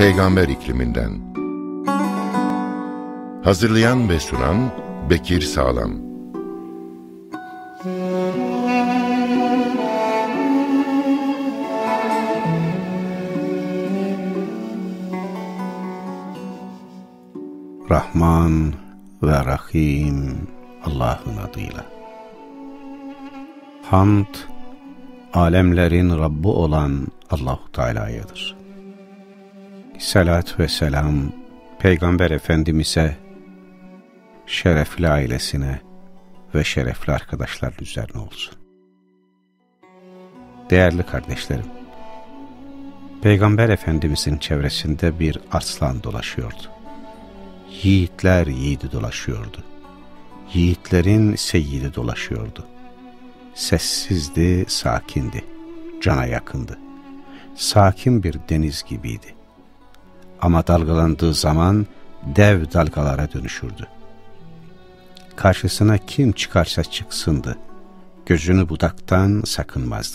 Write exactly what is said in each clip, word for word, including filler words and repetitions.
Peygamber ikliminden. Hazırlayan ve sunan Bekir Sağlam. Rahman ve Rahim Allah'ın adıyla. Hamd, alemlerin Rabbi olan Allah-u Teala'yadır. Salat ve selam, Peygamber Efendimiz'e, şerefli ailesine ve şerefli arkadaşlar üzerine olsun. Değerli kardeşlerim, Peygamber Efendimiz'in çevresinde bir arslan dolaşıyordu. Yiğitler yiğidi dolaşıyordu. Yiğitlerin seyyidi dolaşıyordu. Sessizdi, sakindi, cana yakındı. Sakin bir deniz gibiydi. Ama dalgalandığı zaman dev dalgalara dönüşürdü. Karşısına kim çıkarsa çıksındı, gözünü budaktan sakınmazdı.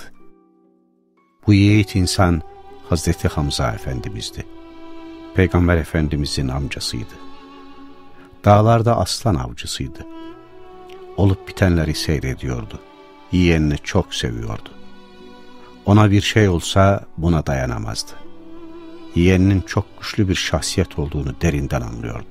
Bu yiğit insan Hazreti Hamza Efendimiz'di. Peygamber Efendimiz'in amcasıydı. Dağlarda aslan avcısıydı. Olup bitenleri seyrediyordu. Yeğenini çok seviyordu. Ona bir şey olsa buna dayanamazdı. Yeğeninin çok güçlü bir şahsiyet olduğunu derinden anlıyordu.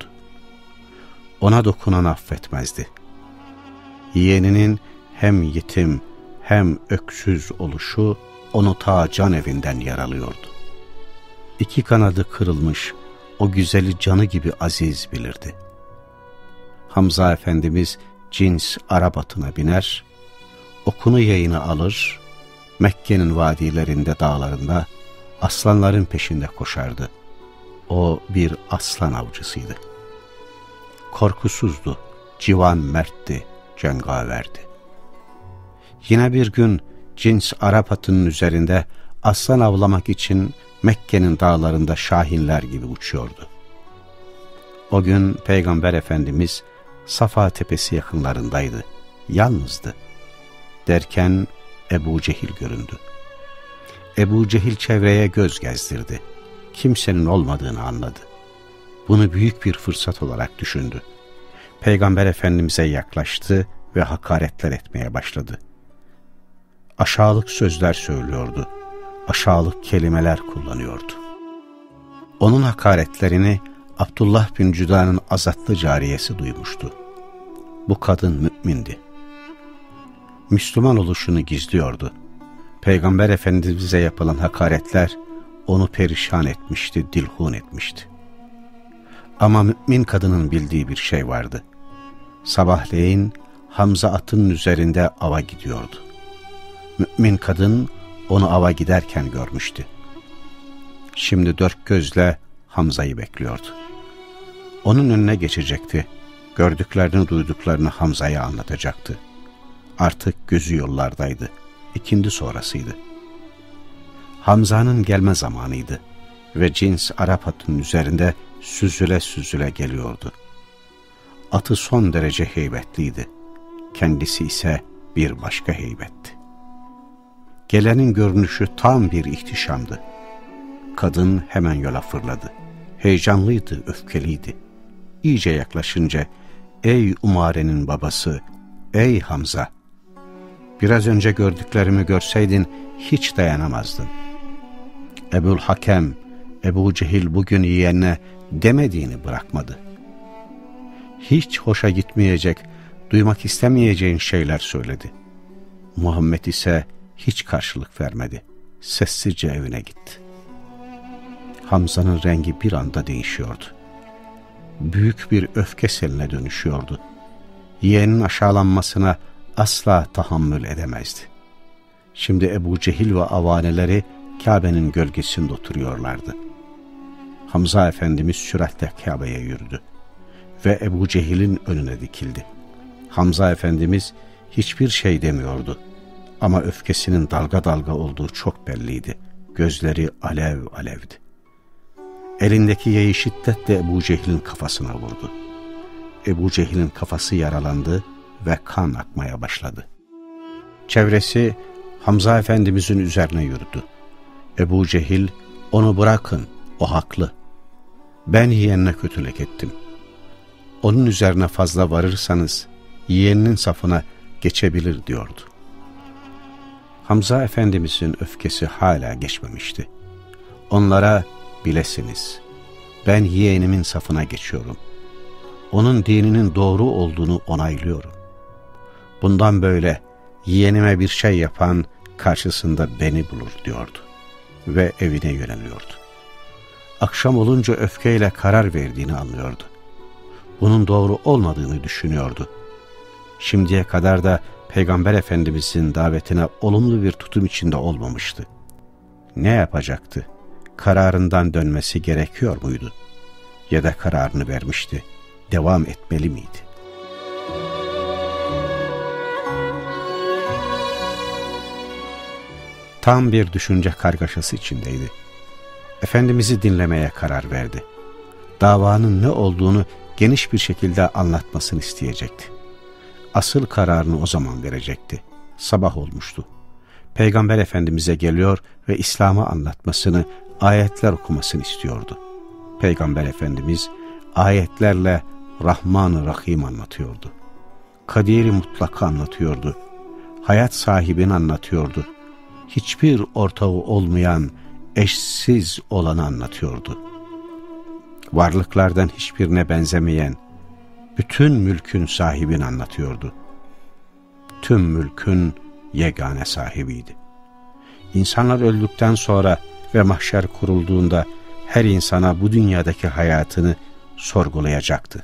Ona dokunan affetmezdi. Yeğeninin hem yetim hem öksüz oluşu onu ta can evinden yaralıyordu. İki kanadı kırılmış, o güzeli canı gibi aziz bilirdi. Hamza Efendimiz cins Arap atına biner, okunu yayına alır, Mekke'nin vadilerinde, dağlarında aslanların peşinde koşardı. O bir aslan avcısıydı. Korkusuzdu, civan mertti, cengaverdi. Yine bir gün cins Arap atının üzerinde aslan avlamak için Mekke'nin dağlarında şahinler gibi uçuyordu. O gün Peygamber Efendimiz Safa Tepesi yakınlarındaydı, yalnızdı. Derken Ebu Cehil göründü. Ebu Cehil çevreye göz gezdirdi. Kimsenin olmadığını anladı. Bunu büyük bir fırsat olarak düşündü. Peygamber Efendimiz'e yaklaştı ve hakaretler etmeye başladı. Aşağılık sözler söylüyordu. Aşağılık kelimeler kullanıyordu. Onun hakaretlerini Abdullah bin Cüda'nın azatlı cariyesi duymuştu. Bu kadın mümindi. Müslüman oluşunu gizliyordu. Peygamber Efendimiz'e yapılan hakaretler onu perişan etmişti, dilhun etmişti. Ama mümin kadının bildiği bir şey vardı. Sabahleyin Hamza atının üzerinde ava gidiyordu. Mümin kadın onu ava giderken görmüştü. Şimdi dört gözle Hamza'yı bekliyordu. Onun önüne geçecekti. Gördüklerini, duyduklarını Hamza'ya anlatacaktı. Artık gözü yollardaydı. İkindi sonrasıydı. Hamza'nın gelme zamanıydı ve cins Arap atının üzerinde süzüle süzüle geliyordu. Atı son derece heybetliydi. Kendisi ise bir başka heybetti. Gelenin görünüşü tam bir ihtişamdı. Kadın hemen yola fırladı. Heyecanlıydı, öfkeliydi. İyice yaklaşınca, "Ey Umare'nin babası, ey Hamza, biraz önce gördüklerimi görseydin hiç dayanamazdın. Ebul Hakem, Ebu Cehil bugün yeğenine demediğini bırakmadı. Hiç hoşa gitmeyecek, duymak istemeyeceğin şeyler söyledi. Muhammed ise hiç karşılık vermedi. Sessizce evine gitti." Hamza'nın rengi bir anda değişiyordu. Büyük bir öfke seline dönüşüyordu. Yeğenin aşağılanmasına asla tahammül edemezdi. Şimdi Ebu Cehil ve avaneleri Kabe'nin gölgesinde oturuyorlardı. Hamza Efendimiz süratle Kabe'ye yürüdü ve Ebu Cehil'in önüne dikildi. Hamza Efendimiz hiçbir şey demiyordu ama öfkesinin dalga dalga olduğu çok belliydi. Gözleri alev alevdi. Elindeki yayı şiddetle Ebu Cehil'in kafasına vurdu. Ebu Cehil'in kafası yaralandı ve kan akmaya başladı. Çevresi Hamza Efendimizin üzerine yürüdü. Ebu Cehil, "Onu bırakın, o haklı. ben yeğenine kötülük ettim. Onun üzerine fazla varırsanız yeğeninin safına geçebilir diyordu. Hamza Efendimizin öfkesi hala geçmemişti. Onlara bilesiniz, ben yeğenimin safına geçiyorum. Onun dininin doğru olduğunu onaylıyorum. Bundan böyle yeğenime bir şey yapan karşısında beni bulur diyordu ve evine yöneliyordu. Akşam olunca öfkeyle karar verdiğini anlıyordu. Bunun doğru olmadığını düşünüyordu. Şimdiye kadar da Peygamber Efendimizin davetine olumlu bir tutum içinde olmamıştı. Ne yapacaktı? Kararından dönmesi gerekiyor muydu? Ya da kararını vermişti, devam etmeli miydi? Tam bir düşünce kargaşası içindeydi. Efendimiz'i dinlemeye karar verdi. Davanın ne olduğunu geniş bir şekilde anlatmasını isteyecekti. Asıl kararını o zaman verecekti. Sabah olmuştu. Peygamber Efendimiz'e geliyor ve İslam'ı anlatmasını, ayetler okumasını istiyordu. Peygamber Efendimiz ayetlerle Rahman-ı Rahim anlatıyordu. Kadir-i Mutlak'ı anlatıyordu. Hayat sahibini anlatıyordu. Hiçbir ortağı olmayan, eşsiz olanı anlatıyordu. Varlıklardan hiçbirine benzemeyen, bütün mülkün sahibini anlatıyordu. Tüm mülkün yegane sahibiydi. İnsanlar öldükten sonra ve mahşer kurulduğunda her insana bu dünyadaki hayatını sorgulayacaktı.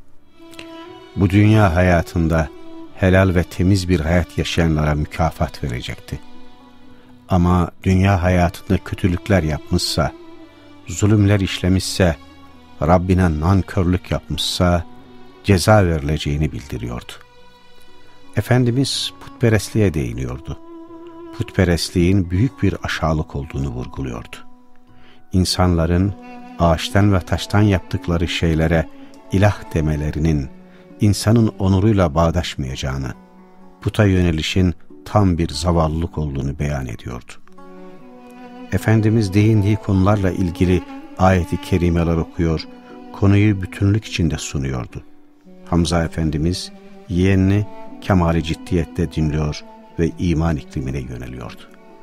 Bu dünya hayatında helal ve temiz bir hayat yaşayanlara mükafat verecekti. Ama dünya hayatında kötülükler yapmışsa, zulümler işlemişse, Rabbine nankörlük yapmışsa ceza verileceğini bildiriyordu. Efendimiz putperestliğe değiniyordu. Putperestliğin büyük bir aşağılık olduğunu vurguluyordu. İnsanların ağaçtan ve taştan yaptıkları şeylere ilah demelerinin insanın onuruyla bağdaşmayacağını, puta yönelişin tam bir zavallılık olduğunu beyan ediyordu. Efendimiz değindiği konularla ilgili ayeti kerimeler okuyor, konuyu bütünlük içinde sunuyordu. Hamza Efendimiz yeğenini kemali ciddiyette dinliyor ve iman iklimine yöneliyordu.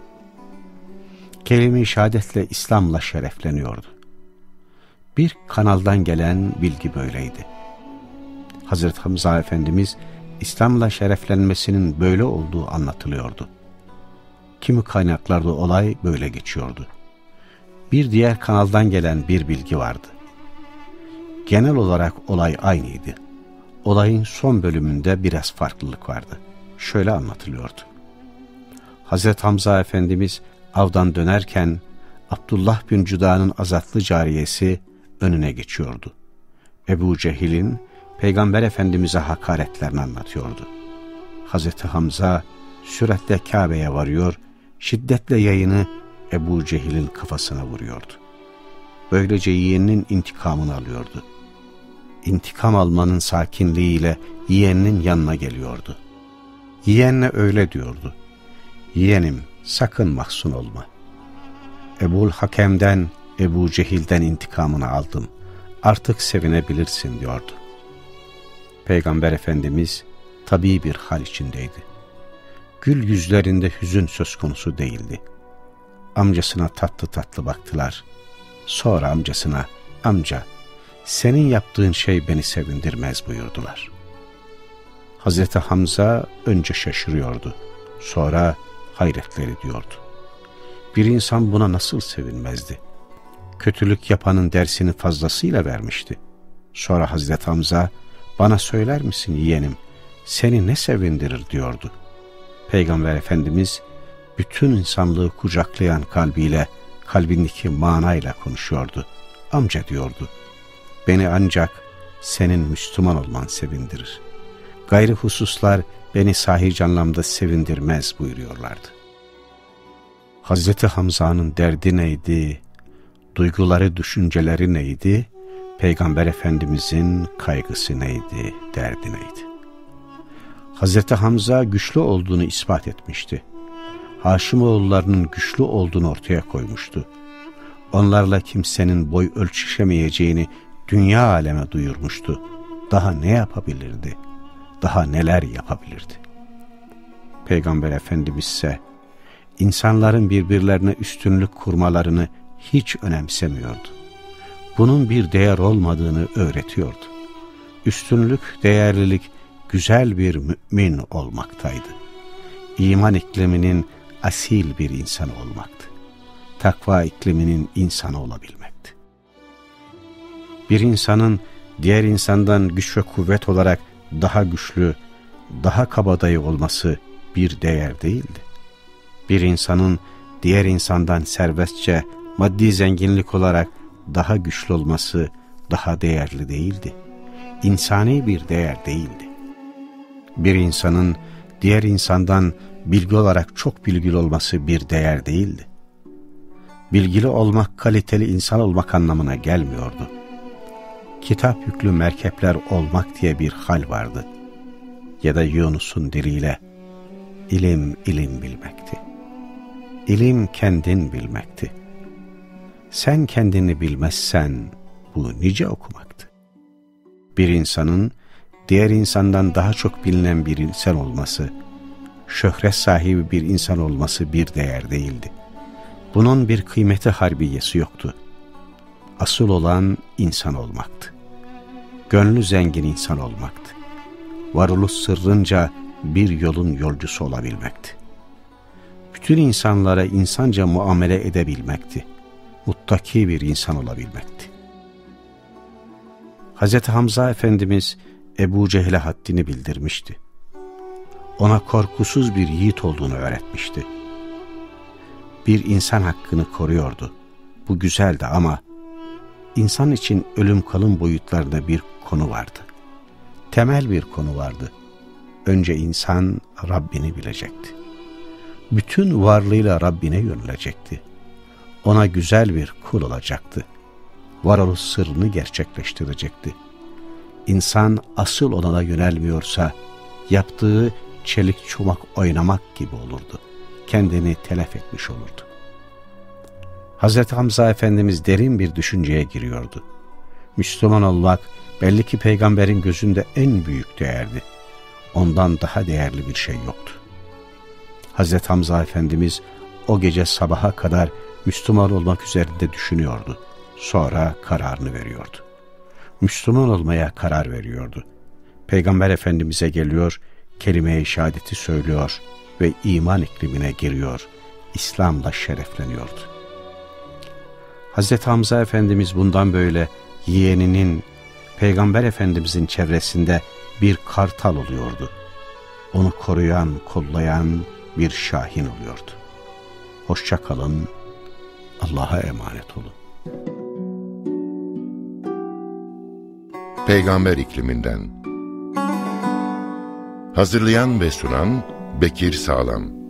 Kelime-i şehadetle İslam'la şerefleniyordu. Bir kanaldan gelen bilgi böyleydi. Hazreti Hamza Efendimiz İslam'la şereflenmesinin böyle olduğu anlatılıyordu. Kimi kaynaklarda olay böyle geçiyordu. Bir diğer kanaldan gelen bir bilgi vardı. Genel olarak olay aynıydı. Olayın son bölümünde biraz farklılık vardı. Şöyle anlatılıyordu. Hazreti Hamza Efendimiz avdan dönerken Abdullah bin Cüda'nın azatlı cariyesi önüne geçiyordu. Ebu Cehil'in Peygamber Efendimiz'e hakaretlerini anlatıyordu. Hazreti Hamza süratle Kabe'ye varıyor, şiddetle yayını Ebu Cehil'in kafasına vuruyordu. Böylece yeğeninin intikamını alıyordu. İntikam almanın sakinliğiyle yeğeninin yanına geliyordu. Yeğenine öyle diyordu. Yeğenim, sakın mahzun olma. Ebul Hakem'den, Ebu Cehil'den intikamını aldım. Artık sevinebilirsin diyordu. Peygamber Efendimiz tabii bir hal içindeydi. Gül yüzlerinde hüzün söz konusu değildi. Amcasına tatlı tatlı baktılar. Sonra amcasına, amca senin yaptığın şey beni sevindirmez buyurdular. Hazreti Hamza önce şaşırıyordu. Sonra hayretler ediyordu. Bir insan buna nasıl sevinmezdi? Kötülük yapanın dersini fazlasıyla vermişti. Sonra Hazreti Hamza, bana söyler misin yeğenim, seni ne sevindirir diyordu. Peygamber Efendimiz bütün insanlığı kucaklayan kalbiyle, kalbindeki manayla konuşuyordu. Amca diyordu, beni ancak senin Müslüman olman sevindirir. Gayrı hususlar beni sahici anlamda sevindirmez buyuruyorlardı. Hazreti Hamza'nın derdi neydi? Duyguları, düşünceleri neydi? Peygamber Efendimizin kaygısı neydi? Derdi neydi? Hazreti Hamza güçlü olduğunu ispat etmişti. Haşimoğullarının güçlü olduğunu ortaya koymuştu. onlarla kimsenin boy ölçüşemeyeceğini dünya aleme duyurmuştu. Daha ne yapabilirdi? Daha neler yapabilirdi? Peygamber Efendimiz ise insanların birbirlerine üstünlük kurmalarını hiç önemsemiyordu. Bunun bir değer olmadığını öğretiyordu. Üstünlük, değerlilik, güzel bir mümin olmaktaydı. İman ikliminin asil bir insan olmaktı. Takva ikliminin insanı olabilmekti. Bir insanın diğer insandan güç ve kuvvet olarak daha güçlü, daha kabadayı olması bir değer değildi. Bir insanın diğer insandan serbestçe, maddi zenginlik olarak daha güçlü olması daha değerli değildi. İnsani bir değer değildi. Bir insanın diğer insandan bilgi olarak çok bilgili olması bir değer değildi. Bilgili olmak, kaliteli insan olmak anlamına gelmiyordu. Kitap yüklü merkepler olmak diye bir hal vardı. Ya da Yunus'un diliyle, ilim ilim bilmekti. İlim kendin bilmekti. Sen kendini bilmezsen bu nice okumaktı. Bir insanın diğer insandan daha çok bilinen bir insan olması, şöhret sahibi bir insan olması bir değer değildi. Bunun bir kıymeti harbiyesi yoktu. Asıl olan insan olmaktı. Gönlü zengin insan olmaktı. Varoluş sırrınca bir yolun yolcusu olabilmekti. Bütün insanlara insanca muamele edebilmekti. Muttaki bir insan olabilmekti. Hazreti Hamza Efendimiz Ebu Cehil'e haddini bildirmişti. Ona korkusuz bir yiğit olduğunu öğretmişti. Bir insan hakkını koruyordu. Bu güzeldi ama insan için ölüm kalım boyutlarında bir konu vardı. Temel bir konu vardı. Önce insan Rabbini bilecekti. Bütün varlığıyla Rabbine yönelecekti. Ona güzel bir kul olacaktı. Varoluş sırrını gerçekleştirecekti. İnsan asıl olana yönelmiyorsa yaptığı çelik çomak oynamak gibi olurdu. Kendini telef etmiş olurdu. Hazreti Hamza Efendimiz derin bir düşünceye giriyordu. Müslüman olmak belli ki peygamberin gözünde en büyük değerdi. Ondan daha değerli bir şey yoktu. Hazreti Hamza Efendimiz o gece sabaha kadar Müslüman olmak üzerinde düşünüyordu. Sonra kararını veriyordu. Müslüman olmaya karar veriyordu. Peygamber Efendimiz'e geliyor, kelime-i şehadeti söylüyor ve iman iklimine giriyor, İslam'la şerefleniyordu. Hazreti Hamza Efendimiz bundan böyle yeğeninin, Peygamber Efendimiz'in çevresinde bir kartal oluyordu. Onu koruyan, kollayan bir şahin oluyordu. Hoşça kalın, Allah'a emanet olun. Peygamber ikliminden. Hazırlayan ve sunan Bekir Sağlam.